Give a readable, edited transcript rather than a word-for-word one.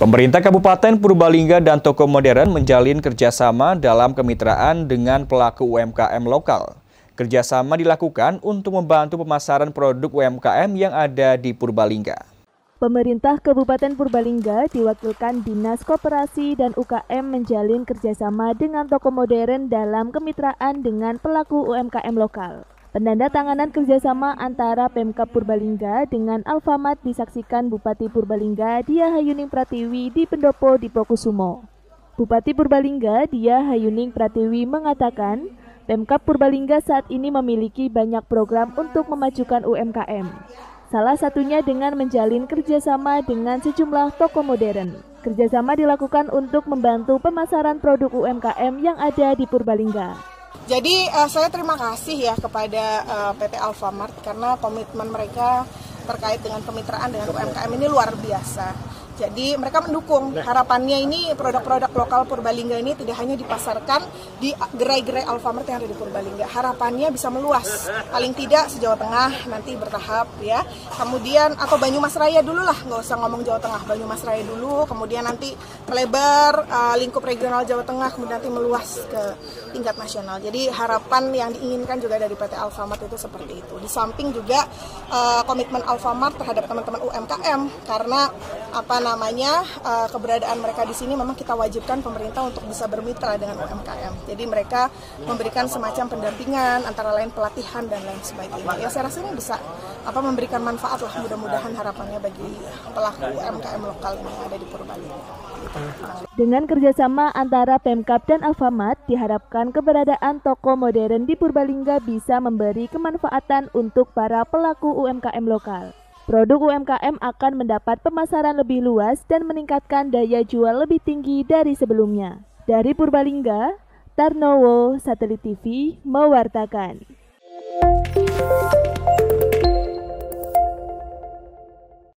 Pemerintah Kabupaten Purbalingga dan toko modern menjalin kerjasama dalam kemitraan dengan pelaku UMKM lokal. Kerjasama dilakukan untuk membantu pemasaran produk UMKM yang ada di Purbalingga. Pemerintah Kabupaten Purbalingga diwakilkan Dinas Koperasi dan UKM menjalin kerjasama dengan toko modern dalam kemitraan dengan pelaku UMKM lokal. Penandatanganan kerjasama antara Pemkab Purbalingga dengan Alfamart disaksikan Bupati Purbalingga Diah Hayuning Pratiwi di Pendopo Dipokusumo. Bupati Purbalingga Diah Hayuning Pratiwi mengatakan, Pemkab Purbalingga saat ini memiliki banyak program untuk memajukan UMKM. Salah satunya dengan menjalin kerjasama dengan sejumlah toko modern. Kerjasama dilakukan untuk membantu pemasaran produk UMKM yang ada di Purbalingga. Jadi saya terima kasih ya kepada PT Alfamart karena komitmen mereka terkait dengan kemitraan dengan UMKM ini luar biasa. Jadi mereka mendukung, harapannya ini produk-produk lokal Purbalingga ini tidak hanya dipasarkan di gerai-gerai Alfamart yang ada di Purbalingga. Harapannya bisa meluas, paling tidak se-Jawa Tengah nanti bertahap ya. Kemudian atau Banyumas Raya dulu lah, nggak usah ngomong Jawa Tengah, Banyumas Raya dulu. Kemudian nanti melebar lingkup regional Jawa Tengah, kemudian nanti meluas ke tingkat nasional. Jadi harapan yang diinginkan juga dari PT Alfamart itu seperti itu. Di samping juga komitmen Alfamart terhadap teman-teman UMKM karena keberadaan mereka di sini memang kita wajibkan pemerintah untuk bisa bermitra dengan UMKM. Jadi mereka memberikan semacam pendampingan antara lain pelatihan dan lain sebagainya. Ya saya rasa ini bisa memberikan manfaat lah mudah-mudahan harapannya bagi pelaku UMKM lokal yang ada di Purbalingga. Dengan kerjasama antara Pemkab dan Alfamart, diharapkan keberadaan toko modern di Purbalingga bisa memberi kemanfaatan untuk para pelaku UMKM lokal. Produk UMKM akan mendapat pemasaran lebih luas dan meningkatkan daya jual lebih tinggi dari sebelumnya. Dari Purbalingga, Tarnowo, Satelit TV, mewartakan.